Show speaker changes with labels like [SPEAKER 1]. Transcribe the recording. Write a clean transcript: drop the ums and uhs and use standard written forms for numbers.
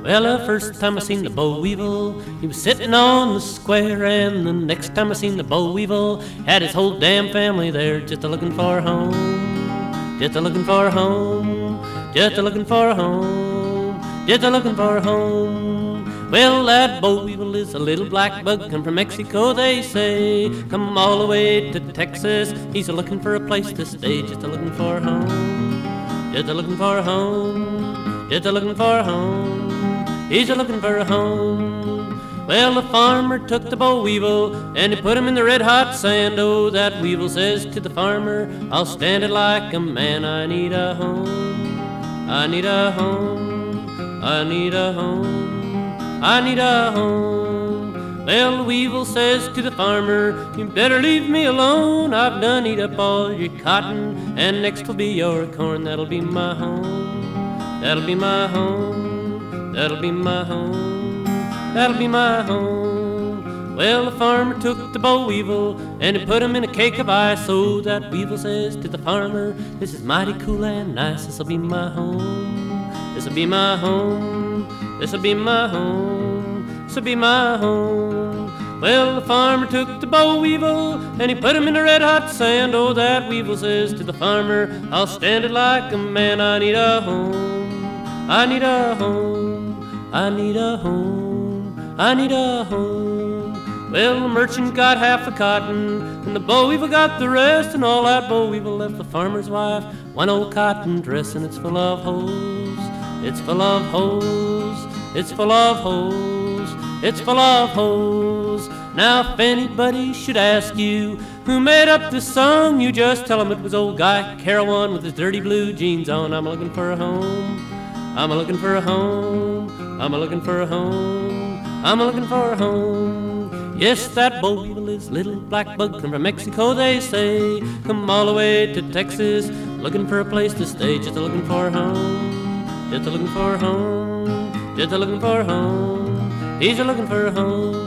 [SPEAKER 1] Well, the first time I seen the boll weevil, he was sitting on the square, and the next time I seen the boll weevil, had his whole damn family there, just a-looking for a home, just a-looking for a home, just a-looking for a home, just a-looking for a home. Well, that boll weevil is a little black bug, come from Mexico, they say, come all the way to Texas, he's a-looking for a place to stay, just a-looking for a home, just a-looking for a home, just a-looking for a home. He's a-looking for a home. Well, the farmer took the boll weevil and he put him in the red-hot sand. Oh, that weevil says to the farmer, I'll stand it like a man. I need a home, I need a home, I need a home, I need a home. Well, the weevil says to the farmer, you better leave me alone. I've done eat up all your cotton, and next will be your corn. That'll be my home, that'll be my home, that'll be my home, that'll be my home. Well, the farmer took the boll weevil and he put him in a cake of ice. So that weevil says to the farmer, this is mighty cool and nice. This'll be my home, this'll be my home, this'll be my home, this'll be my home. Well, the farmer took the boll weevil and he put him in the red-hot sand. Oh, that weevil says to the farmer, I'll stand it like a man. I need a home, I need a home, I need a home, I need a home. Well, the merchant got half the cotton, and the boll weevil got the rest, and all that boll weevil left the farmer's wife one old cotton dress, and it's full of holes, it's full of holes, it's full of holes, it's full of holes. Now, if anybody should ask you who made up this song, you just tell 'em it was old Guy Carawan with his dirty blue jeans on. I'm looking for a home, I'm a-looking for a home, I'm a-looking for a home, I'm a-looking for a home. Yes, that boll weevil is little black bug, come from Mexico, they say, come all the way to Texas, looking for a place to stay, just a-looking for a home, just a-looking for a home, just a-looking for a home. He's a-looking for a home.